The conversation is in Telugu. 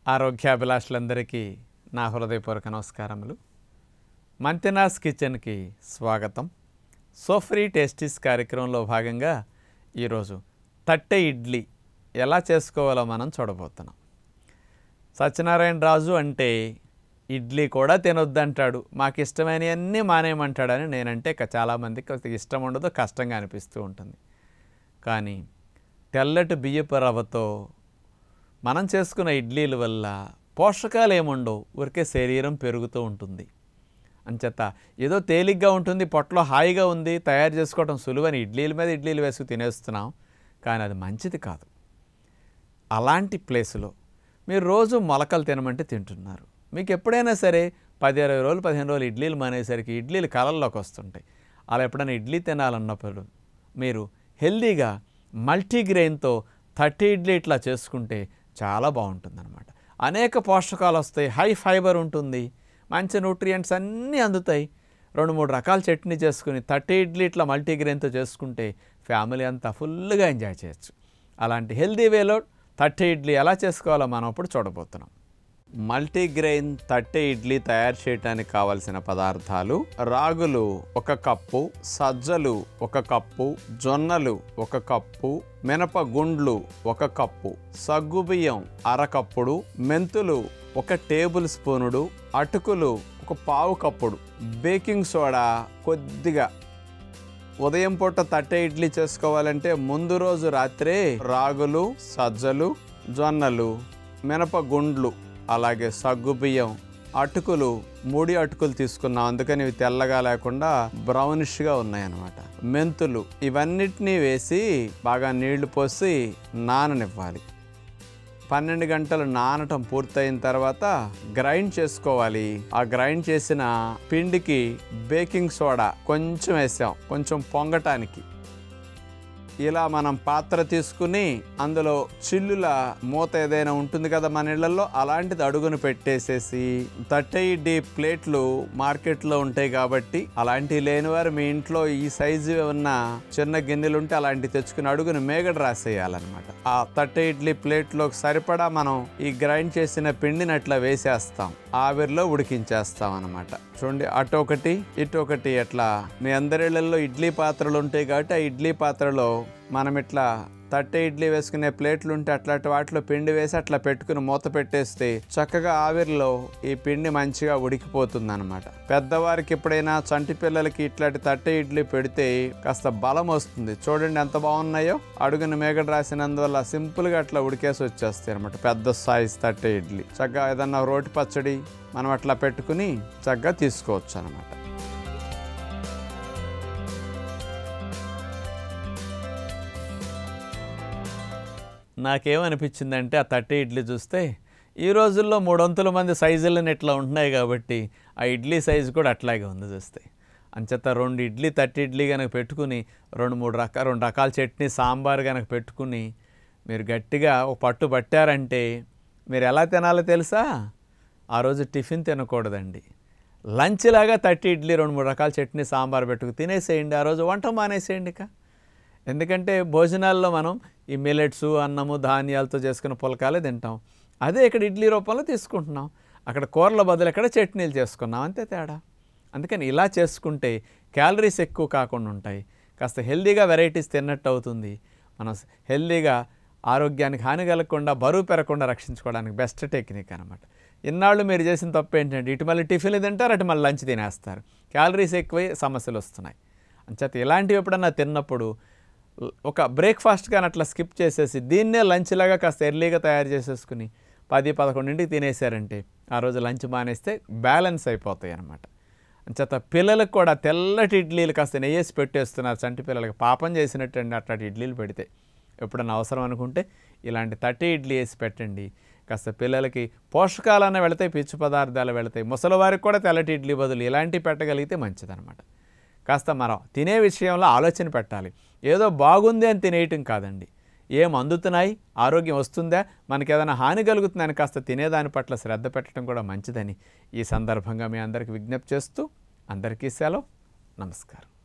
ఆరోగ్యాభిలాషులందరికీ నా హృదయపూర్వక నమస్కారములు. మంతెనాస్ కిచెన్కి స్వాగతం. సోఫ్రీ టేస్టీస్ కార్యక్రమంలో భాగంగా ఈరోజు తట్టె ఇడ్లీ ఎలా చేసుకోవాలో మనం చూడబోతున్నాం. సత్యనారాయణ రాజు అంటే ఇడ్లీ కూడా తినొద్దంటాడు, మాకు ఇష్టమైనవన్నీ మానేయమంటాడని నేనంటే చాలామందికి ఇష్టం ఉండదు, కష్టంగా అనిపిస్తూ ఉంటుంది. కానీ తెల్లటి బియ్యపు రవ్వతో మనం చేసుకున్న ఇడ్లీల వల్ల పోషకాలు ఏముండవు, ఊరికే శరీరం పెరుగుతూ ఉంటుంది. అంచేత ఏదో తేలిగ్గా ఉంటుంది, పొట్టలో హాయిగా ఉంది, తయారు చేసుకోవడం సులువని ఇడ్లీల మీద ఇడ్లీలు వేసుకు తినేస్తున్నాం. కానీ అది మంచిది కాదు. అలాంటి ప్లేసులో మీరు రోజు మొలకలు తినమంటే తింటున్నారు. మీకు ఎప్పుడైనా సరే 10-20 రోజులు 15 రోజులు ఇడ్లీలు మానేసరికి ఇడ్లీలు కలల్లోకి వస్తుంటాయి. అలా ఎప్పుడైనా ఇడ్లీ తినాలన్నప్పుడు మీరు హెల్దీగా మల్టీగ్రెయిన్తో థర్టీ ఇడ్లీ ఇట్లా చేసుకుంటే చాలా బాగుంటుందన్నమాట. అనేక పోషకాలు వస్తాయి, హై ఫైబర్ ఉంటుంది, మంచి న్యూట్రియంట్స్ అన్నీ అందుతాయి. 2-3 రకాల చట్నీ చేసుకుని 30 ఇడ్లీ ఇట్లా మల్టీగ్రెయిన్తో చేసుకుంటే ఫ్యామిలీ అంతా ఫుల్గా ఎంజాయ్ చేయొచ్చు. అలాంటి హెల్దీ వేలో 30 ఇడ్లీ ఎలా చేసుకోవాలో మనం ఇప్పుడు చూడబోతున్నాం. మల్టీగ్రెయిన్ 30 ఇడ్లీ తయారు చేయడానికి కావలసిన పదార్థాలు: రాగులు 1 కప్పు, సజ్జలు 1 కప్పు, జొన్నలు 1 కప్పు, మినపగుండ్లు 1 కప్పు, సగ్గుబియ్యం 1/2 కప్పుడు, మెంతులు 1 టేబుల్ స్పూనుడు, అటుకులు 1 పావు కప్పుడు, బేకింగ్ సోడా కొద్దిగా. ఉదయం పూట 30 ఇడ్లీ చేసుకోవాలంటే ముందు రోజు రాత్రే రాగులు, సజ్జలు, జొన్నలు, మినపగుండ్లు, అలాగే సగ్గుబియ్యం, అటుకులు 3 అటుకులు తీసుకున్నాం, అందుకని ఇవి తెల్లగా లేకుండా బ్రౌనిష్గా ఉన్నాయన్నమాట. మెంతులు ఇవన్నిటినీ వేసి బాగా నీళ్లు పోసి నాననివ్వాలి. 12 గంటలు నానటం పూర్తయిన తర్వాత గ్రైండ్ చేసుకోవాలి. ఆ గ్రైండ్ చేసిన పిండికి బేకింగ్ సోడా కొంచెం వేసాం, కొంచెం పొంగటానికి. ఇలా మనం పాత్ర తీసుకుని అందులో చిల్లుల మూత ఏదైనా ఉంటుంది కదా మన ఇళ్లలో, అలాంటిది అడుగును పెట్టేసేసి 30 ఇడ్లీ ప్లేట్లు మార్కెట్లో ఉంటాయి కాబట్టి, అలాంటివి లేనివారు మీ ఇంట్లో ఈ సైజు ఉన్న చిన్న గిన్నెలు ఉంటే అలాంటివి తెచ్చుకుని అడుగును మేగడ రాసేయాలన్నమాట. ఆ 30 ఇడ్లీ ప్లేట్లోకి సరిపడా మనం ఈ గ్రైండ్ చేసిన పిండిని అట్లా వేసేస్తాం, ఆవిరిలో ఉడికించేస్తాం అన్నమాట. చూడండి, అటు ఒకటి ఇటు ఒకటి. అట్లా మీ అందరిళ్లలో ఇడ్లీ పాత్రలు ఉంటాయి కాబట్టి ఆ ఇడ్లీ పాత్రలో మనం ఇట్లా 30 ఇడ్లీ వేసుకునే ప్లేట్లు ఉంటే అట్లాంటి వాటిలో పిండి వేసి అట్లా పెట్టుకుని మూత పెట్టేస్తే చక్కగా ఆవిరిలో ఈ పిండి మంచిగా ఉడికిపోతుంది అనమాట. పెద్దవారికి ఎప్పుడైనా చంటి పిల్లలకి ఇట్లాంటి 30 ఇడ్లీ పెడితే కాస్త బలం వస్తుంది. చూడండి ఎంత బాగున్నాయో, అడుగున మేగడ రాసినందువల్ల సింపుల్గా అట్లా ఉడికేసి వచ్చేస్తాయి అనమాట. పెద్ద సైజ్ 30 ఇడ్లీ చక్కగా ఏదన్నా రోటి పచ్చడి మనం అట్లా పెట్టుకుని చక్కగా తీసుకోవచ్చు అనమాట. నాకేమనిపించిందంటే ఆ 30 ఇడ్లీ చూస్తే ఈ రోజుల్లో 300 మంది సైజులను ఇట్లా ఉంటున్నాయి కాబట్టి ఆ ఇడ్లీ సైజు కూడా అట్లాగే ఉంది చూస్తే. అంచేత 2 ఇడ్లీ 30 ఇడ్లీ కనుక పెట్టుకుని 2 రకాల చట్నీ సాంబార్ కనుక పెట్టుకుని మీరు గట్టిగా ఒక పట్టు పట్టారంటే మీరు ఎలా తినాలో తెలుసా? ఆ రోజు టిఫిన్ తినకూడదండి, లంచ్ లాగా 30 ఇడ్లీ 2-3 రకాల చట్నీ సాంబార్ పెట్టుకు తినేసేయండి. ఆ రోజు వంట మానేసేయండి ఇక. ఎందుకంటే భోజనాల్లో మనం ఈ మిల్లెట్స్, అన్నము, ధాన్యాలతో చేసుకున్న పులకాలే తింటాం. అదే ఇక్కడ ఇడ్లీ రూపంలో తీసుకుంటున్నాం. అక్కడ కూరల బదులు ఎక్కడ చట్నీలు చేసుకున్నాం, అంతే తేడా. అందుకని ఇలా చేసుకుంటే క్యాలరీస్ ఎక్కువ కాకుండా ఉంటాయి, కాస్త హెల్దీగా వెరైటీస్ తిన్నట్టు అవుతుంది. మనం హెల్దీగా ఆరోగ్యానికి హాని కలగకుండా బరువు పెరగకుండా రక్షించుకోవడానికి బెస్ట్ టెక్నిక్ అనమాట. ఇన్నాళ్ళు మీరు చేసిన తప్పు ఏంటంటే ఇటు మళ్ళీ టిఫిన్లు తింటారు, అటు మళ్ళీ లంచ్ తినేస్తారు, క్యాలరీస్ ఎక్కువై సమస్యలు వస్తున్నాయి. అంచేత ఇలాంటివి ఎప్పుడన్నా తిన్నప్పుడు ఒక బ్రేక్ఫాస్ట్ కానీ అట్లా స్కిప్ చేసేసి దీన్నే లంచ్ లాగా కాస్త ఎర్లీగా తయారు చేసేసుకుని 10-11 తినేసారంటే ఆ రోజు లంచ్ మానేస్తే బ్యాలెన్స్ అయిపోతాయి అన్నమాట. అంచేత పిల్లలకు కూడా తెల్లటి ఇడ్లీలు కాస్త నెయ్యేసి పెట్టేస్తున్నారు చంటి పిల్లలకి, పాపం చేసినట్టు అండి అట్లాంటి ఇడ్లీలు పెడితే. ఎప్పుడన్నా అవసరం అనుకుంటే ఇలాంటి 30 ఇడ్లీ వేసి పెట్టండి. కాస్త పిల్లలకి పోషకాలన్న వెళతాయి, పిచ్చు పదార్థాలు వెళతాయి. ముసలివారికి కూడా తెల్లటి ఇడ్లీ బదులు ఇలాంటివి పెట్టగలిగితే మంచిదన్నమాట. కాస్త మనం తినే విషయంలో ఆలోచన పెట్టాలి. ఏదో బాగుంది అని తినేయటం కాదండి, ఏం అందుతున్నాయి, ఆరోగ్యం వస్తుందా, మనకి ఏదైనా హాని కలుగుతుందని కాస్త తినేదాని పట్ల శ్రద్ధ పెట్టడం కూడా మంచిదని ఈ సందర్భంగా మీ అందరికీ విజ్ఞప్తి చేస్తూ అందరికీ సెలవు. నమస్కారం.